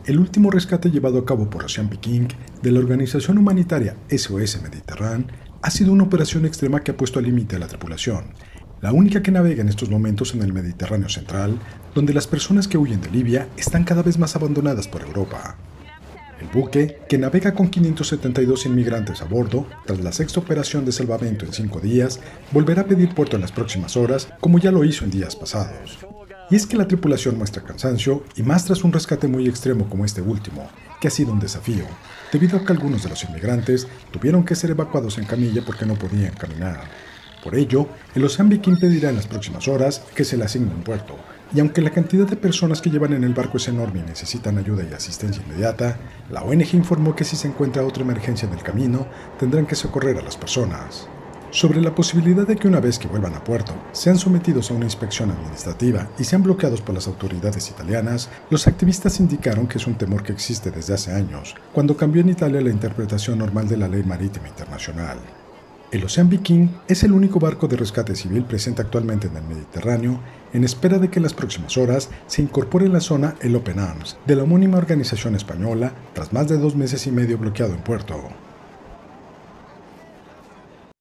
El último rescate llevado a cabo por Ocean Viking de la organización humanitaria SOS Mediterráneo ha sido una operación extrema que ha puesto al límite a la tripulación, la única que navega en estos momentos en el Mediterráneo central, donde las personas que huyen de Libia están cada vez más abandonadas por Europa. El buque, que navega con 572 inmigrantes a bordo, tras la sexta operación de salvamento en 5 días, volverá a pedir puerto en las próximas horas, como ya lo hizo en días pasados. Y es que la tripulación muestra cansancio, y más tras un rescate muy extremo como este último, que ha sido un desafío, debido a que algunos de los inmigrantes tuvieron que ser evacuados en camilla porque no podían caminar. Por ello, el Ocean Viking pedirá en las próximas horas que se le asigne un puerto, y aunque la cantidad de personas que llevan en el barco es enorme y necesitan ayuda y asistencia inmediata, la ONG informó que si se encuentra otra emergencia en el camino, tendrán que socorrer a las personas. Sobre la posibilidad de que una vez que vuelvan a puerto, sean sometidos a una inspección administrativa y sean bloqueados por las autoridades italianas, los activistas indicaron que es un temor que existe desde hace años, cuando cambió en Italia la interpretación normal de la ley marítima internacional. El Ocean Viking es el único barco de rescate civil presente actualmente en el Mediterráneo, en espera de que en las próximas horas se incorpore en la zona el Open Arms, de la homónima organización española, tras más de 2 meses y medio bloqueado en puerto.